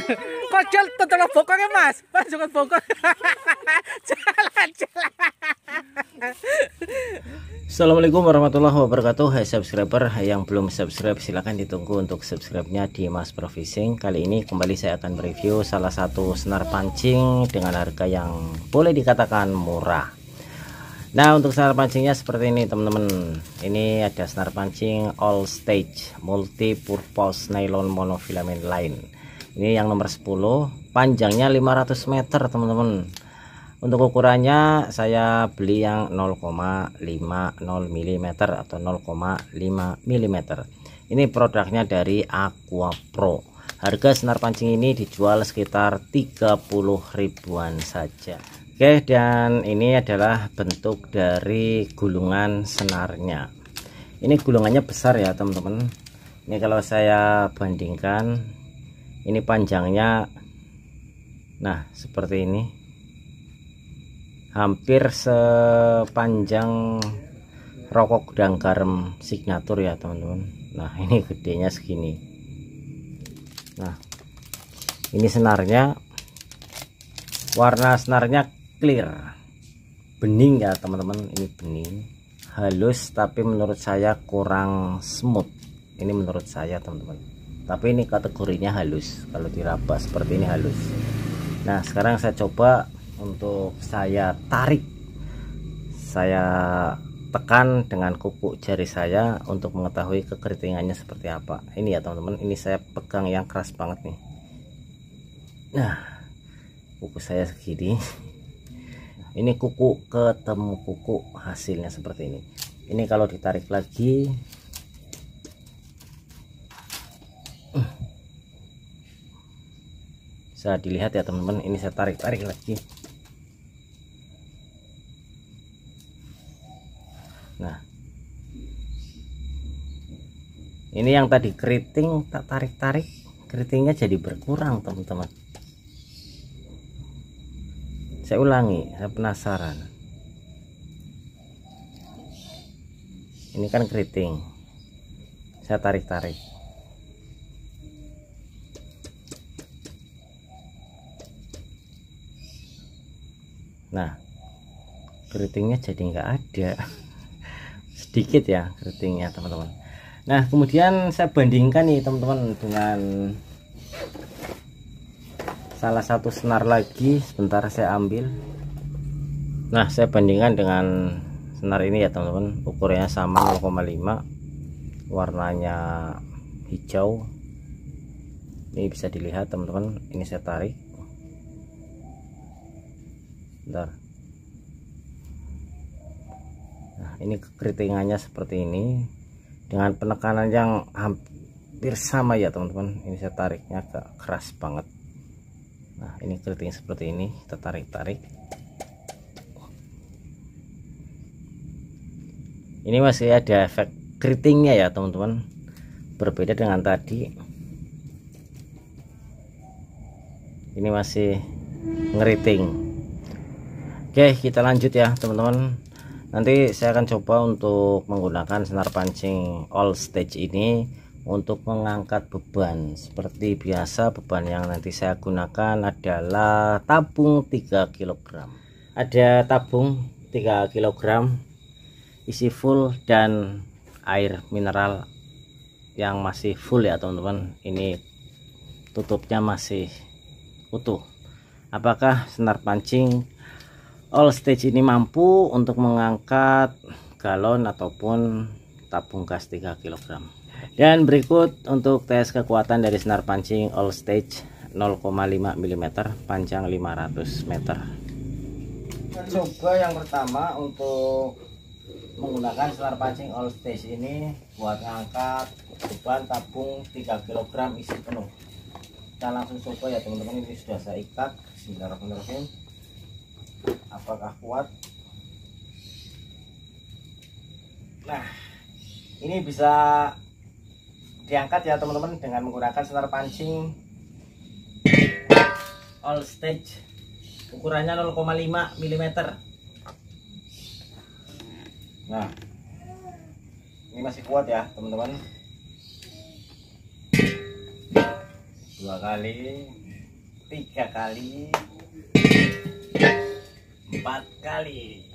Kok jel tentang bokongnya mas? Mas jangan bokong. Jalan. Assalamualaikum warahmatullahi wabarakatuh. Hai subscriber yang belum subscribe, silahkan ditunggu untuk subscribe-nya di Mas Pro Fishing. Kali ini kembali saya akan mereview salah satu senar pancing dengan harga yang boleh dikatakan murah. Nah, untuk senar pancingnya seperti ini teman-teman. Ini ada senar pancing all stage multi purpose nylon monofilament line. Ini yang nomor 10, panjangnya 500 meter teman-teman. Untuk ukurannya saya beli yang 0,50 mm atau 0,5 mm. Ini produknya dari Aqua Pro. Harga senar pancing ini dijual sekitar 30 ribuan saja. Oke, dan ini adalah bentuk dari gulungan senarnya. Ini gulungannya besar ya teman-teman. Ini kalau saya bandingkan, ini panjangnya nah seperti ini, hampir sepanjang rokok gudang garam signature ya teman-teman. Nah ini gedenya segini. Nah ini senarnya, warna senarnya clear, bening ya teman-teman. Ini bening halus, tapi menurut saya kurang smooth. Ini menurut saya teman-teman, tapi ini kategorinya halus. Kalau diraba seperti ini halus. Nah sekarang saya coba untuk saya tarik, saya tekan dengan kuku jari saya untuk mengetahui kekeritingannya seperti apa. Ini ya teman-teman, ini saya pegang yang keras banget nih. Nah kuku saya segini. Ini kuku ketemu kuku, hasilnya seperti ini. Ini kalau ditarik lagi, bisa dilihat ya teman-teman. Ini saya tarik lagi. Nah ini yang tadi keriting, tak tarik keritingnya jadi berkurang teman-teman. Saya ulangi, saya penasaran. Ini kan keriting, saya tarik. Nah keritingnya jadi nggak ada. Sedikit ya keritingnya teman-teman. Nah kemudian saya bandingkan nih teman-teman dengan salah satu senar lagi. Sebentar saya ambil. Nah saya bandingkan dengan senar ini ya teman-teman. Ukurannya sama 0,5, warnanya hijau. Ini bisa dilihat teman-teman. Ini saya tarik. Bentar. Nah ini kekeritingannya seperti ini, dengan penekanan yang hampir sama ya teman-teman. Ini saya tariknya agak keras banget. Nah ini keriting seperti ini, kita tarik. Ini masih ada efek keritingnya ya teman-teman, berbeda dengan tadi. Ini masih ngeriting. Oke, kita lanjut ya teman-teman. Nanti saya akan coba untuk menggunakan senar pancing all stage ini untuk mengangkat beban. Seperti biasa, beban yang nanti saya gunakan adalah tabung 3 kg. Ada tabung 3 kg isi full dan air mineral yang masih full ya teman-teman. Ini tutupnya masih utuh. Apakah senar pancing all stage ini mampu untuk mengangkat galon ataupun tabung gas 3 kg? Dan berikut untuk tes kekuatan dari senar pancing all stage 0,5 mm panjang 500 meter. Kita coba yang pertama untuk menggunakan senar pancing all stage ini buat ngangkat beban tabung 3 kg isi penuh. Kita langsung coba ya teman-teman. Ini sudah saya ikat. Bismillahirrahmanirrahim. Apakah kuat? Nah ini bisa diangkat ya teman-teman dengan menggunakan senar pancing all stage, ukurannya 0,5 mm. Nah ini masih kuat ya teman-teman. 2 kali. 3 kali, 4 kali.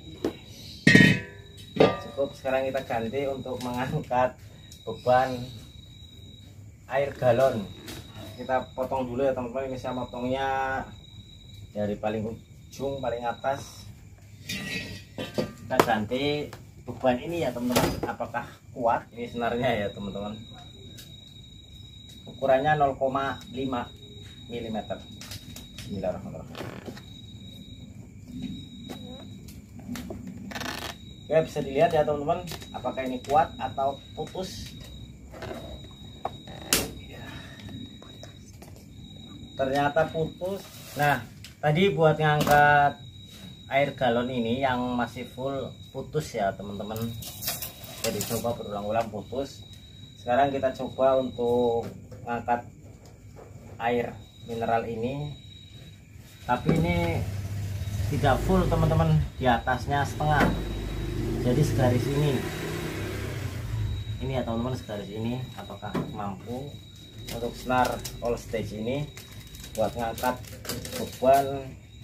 Cukup. Sekarang kita ganti untuk mengangkat beban air galon. Kita potong dulu ya teman-teman. Ini saya potongnya dari paling ujung paling atas. Kita ganti beban ini ya teman-teman, apakah kuat ini senarnya ya teman-teman. Ukurannya 0,5 mm. Bismillahirrahmanirrahim. Oke, bisa dilihat ya teman-teman, apakah ini kuat atau putus. Ternyata putus. Nah, tadi buat ngangkat air galon ini yang masih full putus ya teman-teman. Jadi coba berulang-ulang putus. Sekarang kita coba untuk ngangkat air mineral ini, tapi ini tidak full teman-teman, di atasnya setengah. Jadi segaris ini ya teman-teman, segaris ini. Apakah mampu untuk senar all stage ini buat ngangkat beban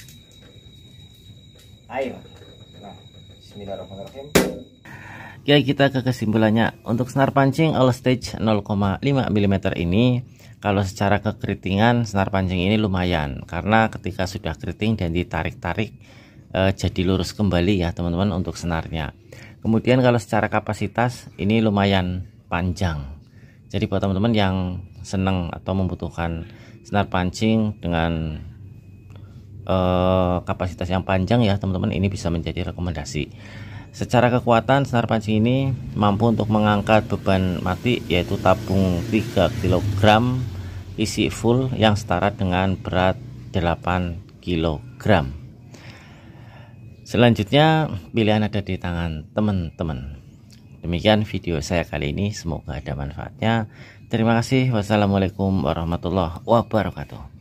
air? Nah, bismillahirrahmanirrahim. Oke, kita ke kesimpulannya. Untuk senar pancing all stage 0,5 mm ini, kalau secara kekeritingan senar pancing ini lumayan, karena ketika sudah keriting dan ditarik-tarik jadi lurus kembali ya teman-teman untuk senarnya. Kemudian kalau secara kapasitas ini lumayan panjang. Jadi buat teman-teman yang senang atau membutuhkan senar pancing dengan kapasitas yang panjang ya teman-teman, ini bisa menjadi rekomendasi. Secara kekuatan senar pancing ini mampu untuk mengangkat beban mati, yaitu tabung 3 kg isi full yang setara dengan berat 8 kg. Selanjutnya pilihan ada di tangan teman-teman. Demikian video saya kali ini, semoga ada manfaatnya. Terima kasih. Wassalamualaikum warahmatullahi wabarakatuh.